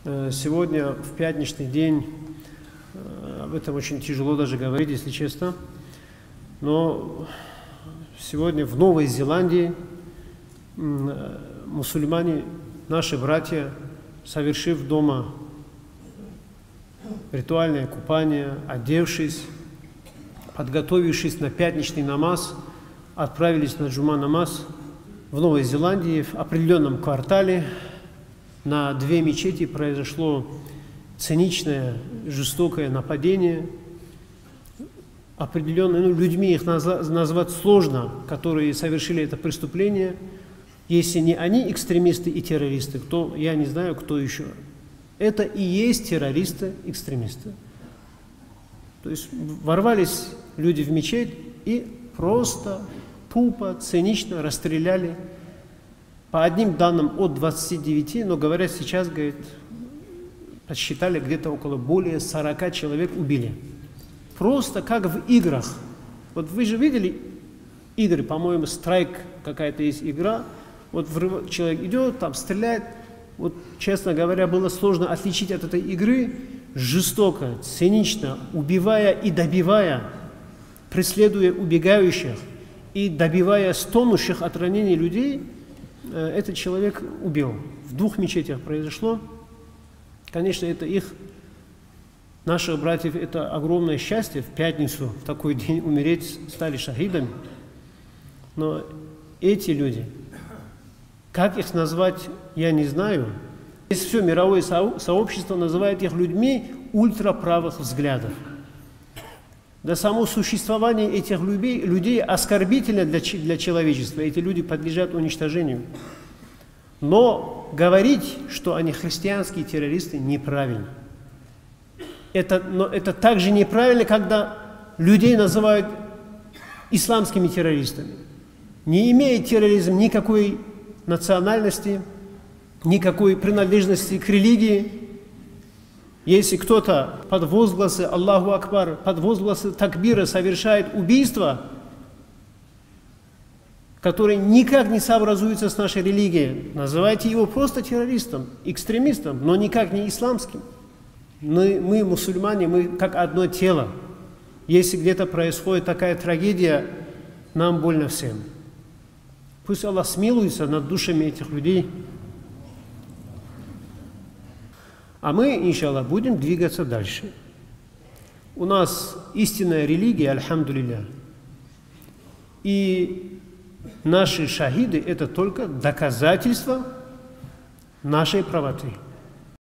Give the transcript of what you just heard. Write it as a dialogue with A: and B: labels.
A: Сегодня, в пятничный день, об этом очень тяжело даже говорить, если честно, но сегодня в Новой Зеландии мусульмане, наши братья, совершив дома ритуальное купание, одевшись, подготовившись на пятничный намаз, отправились на джума намаз в Новой Зеландии, в определенном квартале. На две мечети произошло циничное, жестокое нападение. Определенные, людьми их назвать сложно, которые совершили это преступление. Если не они экстремисты и террористы, то я не знаю, кто еще. Это и есть террористы-экстремисты. То есть ворвались люди в мечеть и просто тупо, цинично расстреляли. По одним данным от 29, но говорят сейчас, говорит, подсчитали, где-то около более 40 человек убили. Просто как в играх. Вот вы же видели игры, по-моему, Страйк какая-то есть игра. Вот человек идет, там стреляет. Вот, честно говоря, было сложно отличить от этой игры. Жестоко, цинично, убивая и добивая, преследуя убегающих и добивая стонущих от ранений людей, этот человек убил. В двух мечетях произошло. Конечно, это наших братьев, это огромное счастье в пятницу, в такой день умереть, стали шахидами. Но эти люди, как их назвать, я не знаю. Здесь все мировое сообщество называет их людьми ультраправых взглядов. Да само существование этих людей оскорбительно для человечества. Эти люди подлежат уничтожению. Но говорить, что они христианские террористы, неправильно. Но это также неправильно, когда людей называют исламскими террористами. Не имеет терроризм никакой национальности, никакой принадлежности к религии. Если кто-то под возгласы Аллаху Акбар, под возгласы такбира совершает убийство, которое никак не сообразуется с нашей религией, называйте его просто террористом, экстремистом, но никак не исламским. Мы мусульмане, мы как одно тело. Если где-то происходит такая трагедия, нам больно всем. Пусть Аллах смилуется над душами этих людей. А мы, иншаллах, будем двигаться дальше. У нас истинная религия, альхамдулилля. И наши шахиды – это только доказательство нашей правоты.